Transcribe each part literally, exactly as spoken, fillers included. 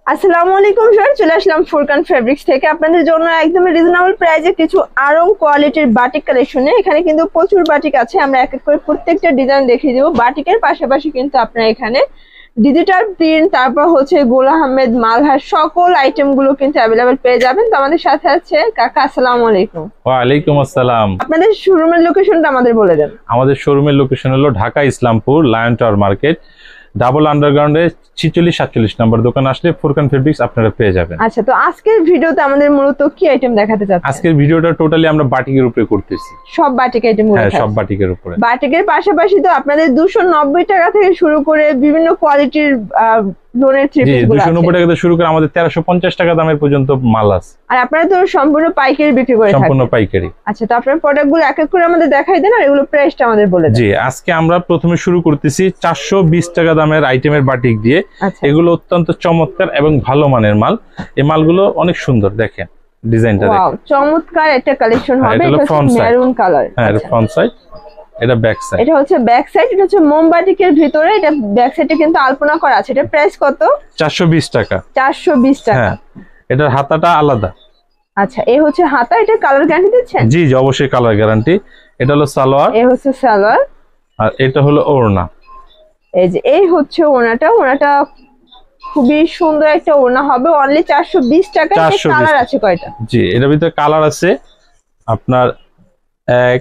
আসসালামু আলাইকুম স্যার, চলে আসলাম ফুরকান ফেব্রিক্স থেকে আপনাদের জন্য একদম রিজনেবল প্রাইসে কিছু আরং কোয়ালিটির বাটিক কালেকশনে। এখানে কিন্তু প্রচুর বাটিক আছে, আমরা এক এক করে প্রত্যেকটা ডিজাইন দেখিয়ে দেবো। বাটিকের পাশাপাশি কিন্তু আপনারা এখানে ডিজিটাল প্রিন্ট, তারপর হচ্ছে গোল আহমেদ, মালহার সকল আইটেম গুলো কিন্তু অ্যাভেলেবেল পেয়ে যাবেন। তো আমাদের সাথে আছে কাকা। আসসালামু আলাইকুম। ওয়া আলাইকুম আসসালাম। আপনাদের শোরুমের লোকেশনটা আমাদের বলে দেন। আমাদের শোরুমের লোকেশন হলো Dhaka Islampur Lion Tower market, double আন্ডারগ্রাউন্ডে ছিচল্লিশ সাতচল্লিশ নম্বর দোকান আসলে ফুরকান ফেব্রিক্স আপনারা পেয়ে যাবেন। আচ্ছা, তো আজকের ভিডিওতে আমাদের মূলত কি আইটেম দেখাতে চাচ্ছেন? আজকের ভিডিওটা টোটালি আমরা বাটিকের উপরে করতেছি। সব বাটিক আইটেম গুলো? হ্যাঁ, সব বাটিকের উপরে। বাটিকের পাশাপাশি তো আপনাদের দুশো নব্বই টাকা থেকে শুরু করে বিভিন্ন কোয়ালিটির লোনের থ্রি পিস গুলো আছে। দুশো নব্বই টাকা থেকে শুরু করে আমাদের তেরোশো পঞ্চাশ টাকা দামের পর্যন্ত মাল আছে। আর আপনারা তো সম্পূর্ণ পাইকারি বিক্রি করে থাকেন? সম্পূর্ণ পাইকারি। আচ্ছা, তো আপনার প্রোডাক্ট গুলো এক এক করে আমাদের দেখাই দেন আর এগুলো প্রাইসটা আমাদের বলে দেন। জি, আজকে আমরা প্রথমে শুরু করতেছি চারশো বিশ টাকা দামের আইটেমের বাটিক দিয়ে। এগুলো অত্যন্ত চমৎকার এবং ভালো মানের মাল। এই মালগুলো অনেক সুন্দর, দেখেন ডিজাইনটা দেখেন। চমৎকার একটা কালেকশন হবে। এটা হচ্ছে মেরুন কালার। হ্যাঁ, এটা ফ্রন্ট সাইড, এটা ব্যাক সাইড। এটা হচ্ছে ব্যাক সাইড, এটা হচ্ছে মোমবাটিকের ভিতরে। এটা ব্যাক সাইডে কিন্তু আলপনা করা আছে। এটা প্রাইস কত? চারশো বিশ টাকা। চারশো বিশ টাকা। হ্যাঁ, এটার হাতাটা আলাদা। আচ্ছা, এই হচ্ছে হাতা। এটা কালার গ্যারান্টি দিচ্ছেন? জি জি, অবশ্যই কালার গ্যারান্টি। এটা হলো সালোয়ার, এই হচ্ছে সালোয়ার, আর এটা হলো ওড়না। এই যে এই হচ্ছে ওড়নাটা। ওড়নাটা খুবই সুন্দর একটা ওড়না হবে, অনলি চারশো বিশ টাকা। কালার আছে কয়টা? জি, এটার ভিতরে কালার আছে আপনার এক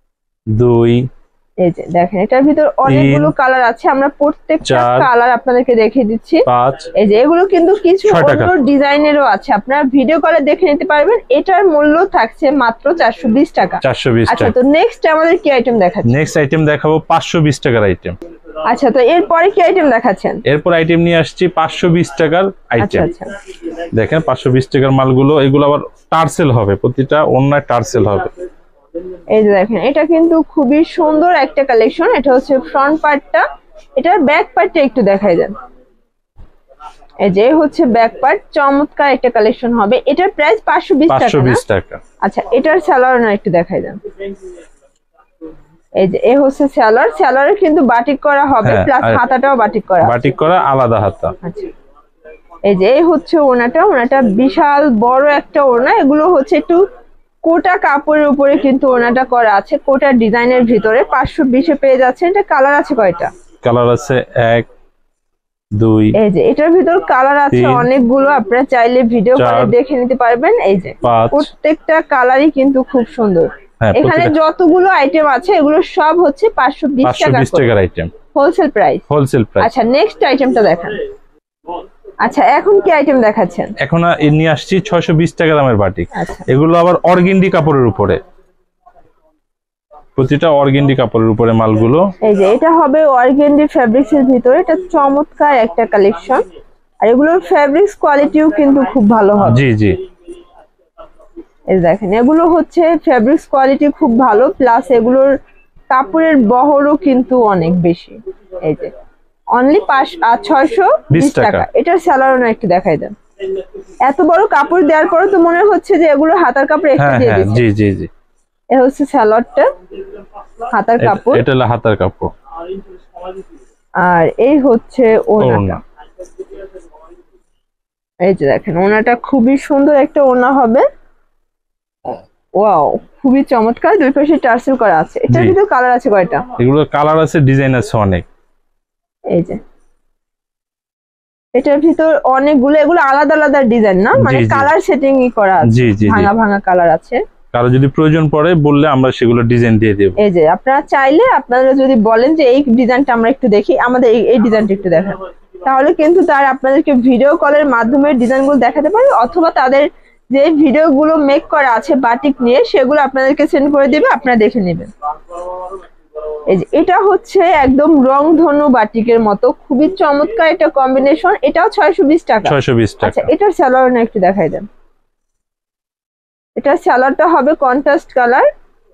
দুই, এই যে দেখেন এটার ভিতর অনেকগুলো কালার আছে। আমরা প্রত্যেকটা কালার আপনাদেরকে দেখিয়ে দিচ্ছি। পাঁচ, এই যে এগুলো কিন্তু কিছু অন্য ডিজাইনেরও আছে, আপনারা ভিডিও কলে দেখে নিতে পারবেন। এটার মূল্য থাকছে মাত্র চারশো বিশ টাকা। চারশো বিশ টাকা। আচ্ছা, তো নেক্সট আমাদের কি আইটেম দেখাচ্ছেন? নেক্সট আইটেম দেখাবো পাঁচশো বিশ টাকার আইটেম। আচ্ছা, তো এরপরে কি আইটেম দেখাচ্ছেন? এরপর আইটেম নিয়ে আসছি পাঁচশো বিশ টাকার আইটেম। আচ্ছা, দেখেন পাঁচশো বিশ টাকার মালগুলো, এগুলো আবার টার্সেল হবে, প্রতিটা ওড়নায় টার্সেল হবে। এই যে দেখেন এটা কিন্তু খুবই সুন্দর একটা কালেকশন। এটা হচ্ছে ফ্রন্ট পার্টটা, এটার ব্যাক পার্টটা একটু দেখাই দেন। এই যে হচ্ছে ব্যাক পার্ট, চমৎকার একটা কালেকশন হবে। এটার প্রাইস পাঁচশো বিশ টাকা। আচ্ছা, এটার সালোয়ার না একটু দেখাই দেন। এই যে এই হচ্ছে সালোয়ার। সালোয়ারে কিন্তু বাটিক করা হবে, প্লাস হাতাটাও বাটিক করা। বাটিক করা আলাদা হাতা। আচ্ছা, এই যে এই হচ্ছে ওড়নাটা। ওড়নাটা বিশাল বড় একটা ওড়না। এগুলো হচ্ছে একটু কোটা কাপড়ের উপরে কিন্তু ওড়নাটা করা আছে, কোটা ডিজাইনের ভিতরে। পাঁচশো বিশে পেয়ে যাচ্ছে। এটা কালার আছে কয়টা? কালার আছে এক দুই, এই যে এটার ভিতর কালার আছে অনেকগুলো, আপনারা চাইলে ভিডিও কলে দেখে নিতে পারবেন। এই যে প্রত্যেকটা কালারই কিন্তু খুব সুন্দর। এখানে যতগুলো আইটেম আছে এগুলো সব হচ্ছে পাঁচশো বিশ টাকার item, wholesale price. Wholesale price. আচ্ছা, নেক্সট আইটেমটা দেখান। আচ্ছা, এখন কি আইটেম দেখাচ্ছেন? এখন নিয়ে আসছি ছয়শো বিশ টাকা দামের বাটিক। এগুলো আবার অর্গেন্ডি কাপড়ের উপরে, প্রতিটা অর্গেন্ডি কাপড়ের উপরে মালগুলো। এই যে এটা হবে অর্গেন্ডি ফেব্রিক্স এর ভিতরে। এটা চমৎকার একটা কালেকশন, আর এগুলোর ফেব্রিক্স কোয়ালিটিও কিন্তু খুব ভালো হবে। জি জি, এই দেখেন এগুলো হচ্ছে ফেব্রিক্স কোয়ালিটি খুব ভালো, প্লাস এগুলোর কাপড়ের বহরও কিন্তু অনেক বেশি। এই যে অনলি পাঁচ আর ছয়শো বিশ টাকা। এটার সালোয়ার না একটু দেখাই দেন। এত বড় কাপড় দেওয়ার পরে তো মনে হচ্ছে যে এগুলো হাতার কাপড় একটু দিয়ে দিয়েছে। জি জি জি, এই হচ্ছে সালোয়ারটা, হাতার কাপড়। এটা হলো হাতার কাপড়, আর এই হচ্ছে ওড়নাটা। এই যে দেখেন ওড়নাটা খুবই সুন্দর একটা ওড়না হবে। ওয়াও, খুবই চমৎকার। দুই পাশে টার্সেল করা আছে। এটার ভিতর কালার আছে কয়টা? এগুলো কালার আছে, ডিজাইন আছে অনেক। এই যে এটার ভিতর অনেকগুলো, এগুলো আলাদা আলাদা ডিজাইন না, মানে কালার সেটিং ই করা আছে, ভাঙা ভাঙা কালার আছে। কারো যদি প্রয়োজন পড়ে বললে আমরা সেগুলো ডিজাইন দিয়ে দেব। এই যে আপনারা চাইলে আপনারা যদি বলেন যে এই ডিজাইনটা আমরা একটু দেখি, আমাদের এই ডিজাইনটা একটু দেখান, তাহলে কিন্তু তার আপনাদেরকে ভিডিও কলের মাধ্যমে ডিজাইনগুলো দেখাতে পারবে, অথবা তাদের যে ভিডিওগুলো মেক করা আছে বাটিক নিয়ে সেগুলো আপনাদেরকে সেন্ড করে দিবে, আপনারা দেখে নেবেন। এই যে এটা হচ্ছে একদম রংধনু বাটিকের মতো, খুবই চমৎকার একটা কম্বিনেশন। এটাও ছয়শো বিশ টাকা। ছয়শো বিশ টাকা। আচ্ছা, এটার সালোয়ার না একটু দেখাই দেন। এটার সালোয়ারটা হবে কন্ট্রাস্ট কালার,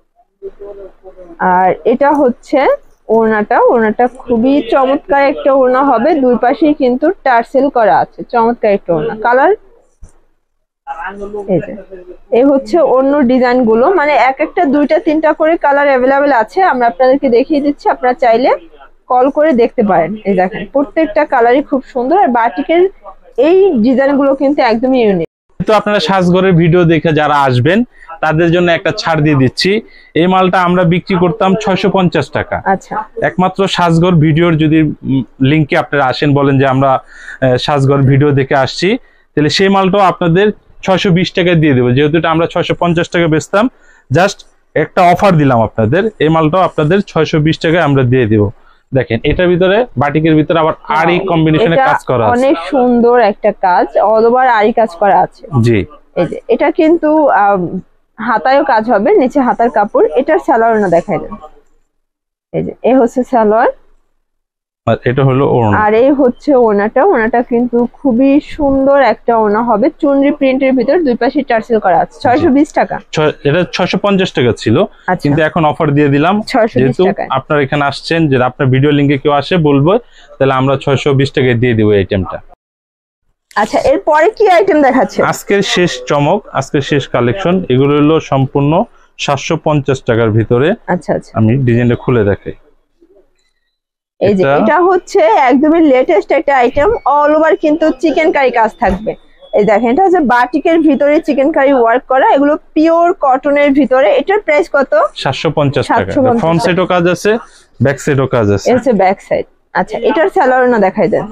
আর এটা হচ্ছে ওড়নাটা। ওড়নাটা খুবই চমৎকার একটা ওড়না হবে, দুই পাশেই কিন্তু টার্সেল করা আছে। চমৎকার একটা ওড়না। কালার এই যে এই হচ্ছে অন্য ডিজাইন গুলো, মানে এক একটা দুইটা তিনটা করে কালার অ্যাভেলেবেল আছে। আমরা আপনাদেরকে দেখিয়ে দিচ্ছি, আপনারা চাইলে কল করে দেখতে পারেন। এই দেখেন প্রত্যেকটা কালারই খুব সুন্দর। আর বাটিকের এই ডিজাইনগুলো কিন্তু একদমই ইউনিক। তো আপনারা সাজঘরের ভিডিও দেখে যারা আসবেন তাদের জন্য একটা ছাড় দিয়ে দিচ্ছি। এই মালটা আমরা বিক্রি করতাম ছয়শো পঞ্চাশ টাকা। আচ্ছা, একমাত্র সাজঘর ভিডিওর যদি লিংকে আপনারা আসেন, বলেন যে আমরা সাজঘর ভিডিও দেখে আসছি, তাহলে সেই মালটাও আপনাদের ছয়শো বিশ টাকায় দিয়ে দেবো। যেহেতু এটা আমরা ছয়শো পঞ্চাশ টাকা বেচতাম, জাস্ট একটা অফার দিলাম আপনাদের, এই মালটাও আপনাদের ছয়শো বিশ টাকায় আমরা দিয়ে দিব। দেখেন এটার ভিতরে বাটিকের ভিতরে আবার আরি কম্বিনেশনে কাজ করা আছে, অনেক সুন্দর একটা কাজ, অল ওভার আরি কাজ করা আছে। জি, এই যে এটা কিন্তু হাতায়ও কাজ হবে, নিচে হাতার কাপড়। এটার সালোয়ার না দেখাই দেন। এই যে এই হচ্ছে সালোয়ার, আর এটা হলো ওড়না, আর এই হচ্ছে ওড়নাটা। ওড়নাটা কিন্তু খুবই সুন্দর একটা ওড়না হবে, চুনরি প্রিন্টের ভিতর, দুই পাশে টার্সেল করা আছে। ছয়শো বিশ টাকা। এটা ছয়শো পঞ্চাশ টাকা ছিল, কিন্তু এখন অফার দিয়ে দিলাম। যেহেতু আপনারা এখানে আসছেন, যে আপনার ভিডিও লিংকে কেউ আসে বলবো, তাহলে আমরা ছয়শো বিশ টাকায় দিয়ে দিব এই আইটেমটা। আচ্ছা, এরপরে কি আইটেম দেখাচ্ছে? আজকের শেষ চমক, আজকের শেষ কালেকশন, এগুলো হলো সম্পূর্ণ সাতশো পঞ্চাশ টাকার ভিতরে। আচ্ছা আচ্ছা, আমি ডিজাইনটা খুলে দেখাই। এই যে এটা হচ্ছে একদমই লেটেস্ট একটা আইটেম, অল ওভার কিন্তু চিকেন কারি কাজ থাকবে। এই দেখেন, এটা হচ্ছে বাটিকের ভিতরে চিকেন কারি ওয়ার্ক করা, এগুলো পিওর কটনের ভিতরে। এটার প্রাইস কত? সাতশো পঞ্চাশ টাকা। ফ্রন্ট সাইডও কাজ আছে, ব্যাক সাইডও কাজ আছে। এই হচ্ছে ব্যাক সাইড। আচ্ছা, এটার সালোয়ার না দেখাই দেন।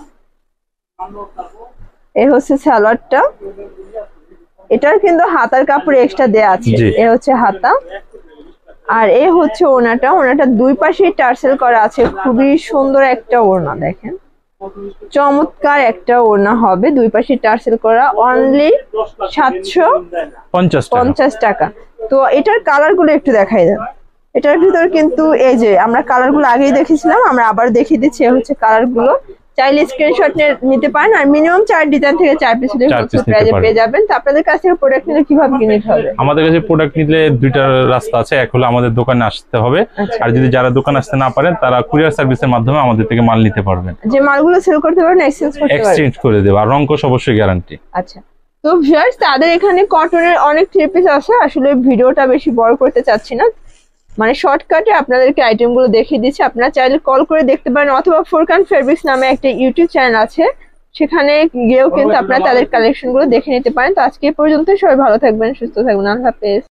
এই হচ্ছে সালোয়ারটা, এটার কিন্তু হাতার কাপড় এক্সট্রা দেয়া আছে। এই হচ্ছে হাতা, আর এই হচ্ছে ওড়নাটা। ওড়নাটা দুই পাশে টার্সেল করা আছে, খুবই সুন্দর একটা ওড়না। দেখেন চমৎকার একটা ওড়না হবে, দুই পাশে টার্সেল করা, অনলি সাতশো পঞ্চাশ টাকা। তো এটার কালার গুলো একটু দেখাই দেন। এটার ভিতর কিন্তু এই যে আমরা কালার গুলো আগেই দেখেছিলাম, আমরা আবার দেখিয়ে দিচ্ছি। হচ্ছে কালার গুলো, চাইলে স্ক্রিনশট নিতে পারেন, আর মিনিমাম চার ডিজাইন থেকে চার পিস পেয়ে যাবেন। তো আপনাদের কাছ থেকে প্রোডাক্ট নিলে কিভাবে নিতে হবে? আমাদের কাছে প্রোডাক্ট নিলে দুইটা রাস্তা আছে, এক হলো আমাদের দোকানে আসতে হবে, আর যদি যারা দোকানে আসতে না পারেন তারা কুরিয়ার সার্ভিসের মাধ্যমে আমাদের থেকে মাল নিতে পারবেন। যে মালগুলো সেল করতে পারবেন এক্সচেঞ্জ করতে পারবেন, এক্সচেঞ্জ করে দেব, আর রংকশ অবশ্যই গ্যারান্টি। আচ্ছা, তো ভিউয়ার্স তাদের এখানে কটনের অনেক থ্রি পিস আছে। আসলে ভিডিওটা বেশি বড় করতে চাচ্ছি না, মানে শর্টকাটে আপনাদেরকে আইটেমগুলো দেখিয়ে দিচ্ছি। আপনারা চাইলে কল করে দেখতে পারেন, অথবা ফুরকান ফেব্রিক্স নামে একটা ইউটিউব চ্যানেল আছে, সেখানে গিয়েও কিন্তু আপনারা তাদের কালেকশনগুলো দেখে নিতে পারেন। তো আজকে এই পর্যন্ত, সবাই ভালো থাকবেন, সুস্থ থাকবেন, আল্লাহ হাফেজ।